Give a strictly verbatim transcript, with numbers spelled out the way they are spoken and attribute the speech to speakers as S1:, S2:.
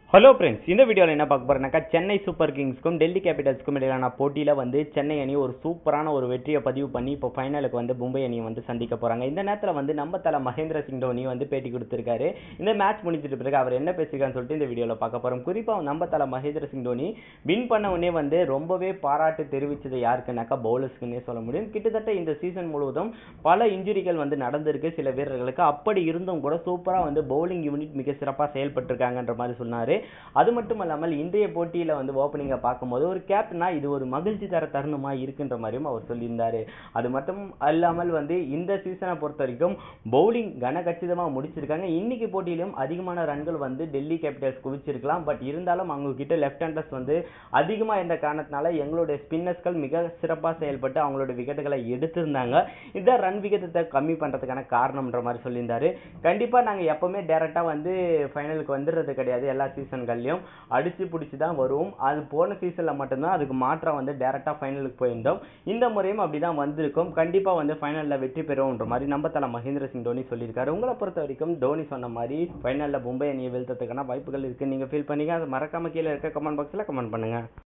S1: Hello friends, இந்த வீடியோவில் என்ன பார்க்க போகிறேன்னாக்கா சென்னை சூப்பர் கிங்ஸ்க்கும் டெல்லி கேபிட்டல்ஸ்க்கும் இடையிலான போட்டியில் வந்து சென்னை அணி ஒரு சூப்பரான ஒரு வெற்றியை பதிவு பண்ணி இப்போ ஃபைனலுக்கு வந்து மும்பை அணியை வந்து சந்திக்க போகிறாங்க. இந்த நேரத்தில் வந்து நம்ம தலை மகேந்திர சிங் தோனி வந்து பேட்டி கொடுத்துருக்காரு. இந்த மேட்ச் முடிஞ்சிட்டு பிறகு அவர் என்ன பேசியிருக்கான்னு சொல்லிட்டு இந்த வீடியோவில் பார்க்க போகிறோம். குறிப்பாக நம்ம தலை மகேந்திர சிங் தோனி வின் பண்ண உடனே வந்து ரொம்பவே பாராட்டு தெரிவித்தது யாருக்குனாக்கா பவுலர்ஸ்க்குன்னே சொல்ல முடியும். கிட்டத்தட்ட இந்த சீசன் முழுவதும் பல இன்ஜுரிகள் வந்து நடந்திருக்கு சில வீரர்களுக்கு. அப்படி இருந்தும் கூட சூப்பராக வந்து பவுலிங் யூனிட் மிக சிறப்பாக செயல்பட்டிருக்காங்கன்ற மாதிரி சொன்னார். அது மட்டும் இல்லாமல் இன்றைய போட்டியில் வந்து ஓப்பனிங்கை பார்க்கும்போது ஒரு கேப்டனா இது ஒரு மகிழ்ச்சி தர தருணமா இருக்குன்ற மாதிரியும் அவர் சொல்லியிருந்தாரு. அது மட்டும் அல்லாமல் வந்து இந்த சீசனை பொறுத்த வரைக்கும் பவுலிங் கனகச்சிதமாக முடிச்சிருக்காங்க. இன்னைக்கு போட்டியிலும் அதிகமான ரன்கள் வந்து டெல்லி கேபிட்டல்ஸ் குவிச்சிருக்கலாம். பட் இருந்தாலும் அவங்க கிட்ட லெஃப்ட் ஹேண்டர்ஸ் வந்து அதிகமாக இருந்த காரணத்தினால எங்களுடைய ஸ்பின்னர்ஸ்கள் மிக சிறப்பாக செயல்பட்டு அவங்களோட விக்கெட்டுகளை எடுத்திருந்தாங்க. இந்த ரன் விகிதத்தை கம்மி பண்ணுறதுக்கான காரணம்ன்ற மாதிரி சொல்லியிருந்தாரு. கண்டிப்பாக நாங்கள் எப்பவுமே டேரெக்டாக வந்து ஃபைனலுக்கு வந்துடுறது கிடையாது. எல்லா சீசன்கள்லையும் அடிச்சு பிடிச்சி தான் வருவோம். அது போன சீசனில் மட்டும்தான் அதுக்கு மாற்றம் வந்து டேரெக்டாக ஃபைனலுக்கு போயிருந்தோம். இந்த முறையும் அப்படி தான் வந்திருக்கும். கண்டிப்பாக வந்து ஃபைனலில் வெற்றி பெறுவோம்ன்ற மாதிரி நம்ம தலை மகேந்திர சிங் தோனி சொல்லியிருக்காரு. உங்களை பொறுத்த வரைக்கும் தோனி சொன்ன மாதிரி ஃபைனலில் மும்பை அணியை வீழ்த்ததுக்கான வாய்ப்புகள் இருக்குது நீங்கள் ஃபீல் பண்ணீங்க. அதை மறக்காம கீழே இருக்க கமெண்ட் பாக்ஸில் கமெண்ட் பண்ணுங்கள்.